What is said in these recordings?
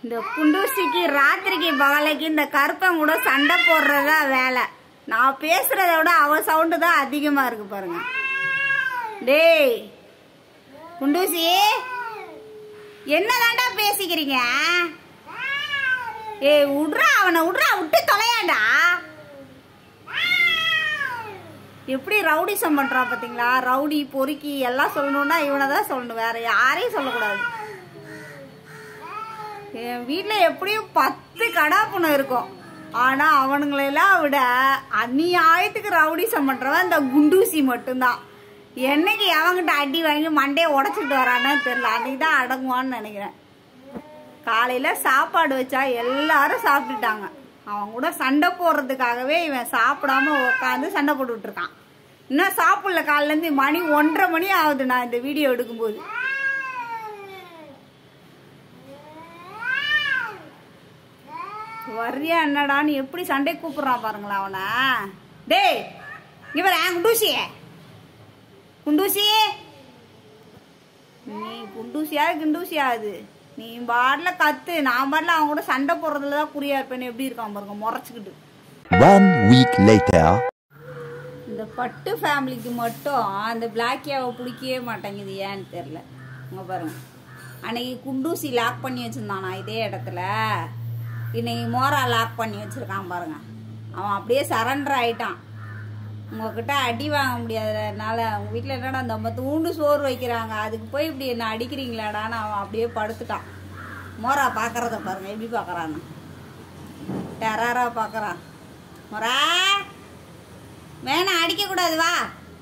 இந்த குண்டூசிக்கு ராத்திரிக்கு பகலைக்கு இந்த கருப்பன் கூட சண்டை போடுறதா வேலை. நான் பேசுறத விட அவ சவுண்டு தான் அதிகமா இருக்கு பாருங்க. டேய் குண்டூசி, என்னதாண்டா பேசிக்கிறீங்க? ஏய் விட்றா, அவனை விட்றா, விட்டு தொலையாண்டா. எப்படி ரவுடிசம் பண்றான் பாத்தீங்களா? ரவுடி பொறுக்கி எல்லாம் சொல்லணும்னா இவனை தான் சொல்லணும், வேற யாரையும் சொல்லக்கூடாது. என் வீட்டுல எப்படியும் 10 கடாப்புணை இருக்கும். ஆனா அவனுங்களெல்லாம் விட அந்நியாயத்துக்கு ரவுடிசம் பண்றவன் இந்த குண்டூசி மட்டும்தான். என்னைக்கு அவங்கிட்ட அடி வாங்கி மண்டையை உடச்சிட்டு வரான்னு தெரியல, அன்னைக்கு தான் அடங்குவான்னு நினைக்கிறேன். காலையில சாப்பாடு வச்சா எல்லாரும் சாப்பிட்டுட்டாங்க. அவன் கூட சண்டை போடுறதுக்காகவே இவன் சாப்பிடாம உட்காந்து சண்டை போட்டுட்டு இருக்கான். இன்னும் சாப்பிடல. காலையில இருந்து மணி 1:30 மணி ஆகுது நான் இந்த வீடியோ எடுக்கும்போது. வர்றியா என்னடான்னு எப்படி சண்டை கூப்பிடுறான் பாருங்களா அவனை. டேய் இங்க பாரு குண்டூசி, குண்டூசி, நீ குண்டூசியா கிண்டூசியா? அது நீ பாட்டில கத்து, நான் பாட்டில அவங்க கூட சண்டை போடுறதுலதான் குறியா இருப்பேன்னு எப்படி இருக்கான் பாருங்க முறைச்சுக்கிட்டு. 1 week later. இந்த பட்டு ஃபேமிலிக்கு மட்டும் அந்த பிளாக்கியாவை பிடிக்கவே மாட்டேங்குது, ஏன்னு தெரியல. அங்க பாருங்க, அன்னைக்கு குண்டூசி லாக் பண்ணி வச்சிருந்தானா இதே இடத்துல, இன்னைக்கு மோரா லாக் பண்ணி வச்சிருக்கான் பாருங்க. அவன் அப்படியே சரண்டர் ஆயிட்டான். உங்ககிட்ட அடி வாங்க முடியாதனால உங்க வீட்டுல என்னடா அந்த தூண்டு சோறு வைக்கிறாங்க, அதுக்கு போய் இப்படி என்ன அடிக்கிறீங்களாடான்னு அவன் அப்படியே படுத்துட்டான். மோரா பாக்குறத பாருங்க எப்படி பாக்குறான்னு, டெரரா பாக்குறான். மோரா வேணா அடிக்க கூடாது, வா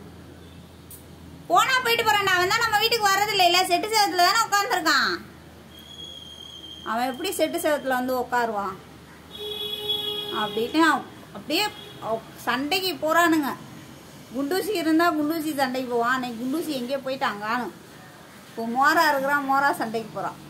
போனா போயிட்டு போறான்டா. அவன் தான் நம்ம வீட்டுக்கு வர்றது இல்ல, செட்டு சேவத்துல தானே உட்காந்துருக்கான். அவன் எப்படி செட்டு சேவத்துல வந்து உட்காருவான் அப்படின்னு அப்படியே சண்டைக்கு போறானுங்க. குண்டூசி இருந்தா குண்டூசி சண்டைக்கு போவான். அன்னைக்கு குண்டூசி எங்கேயோ போயிட்டான் காணும். இப்போ மோரா இருக்கிறான், மோரா சண்டைக்கு போறான்.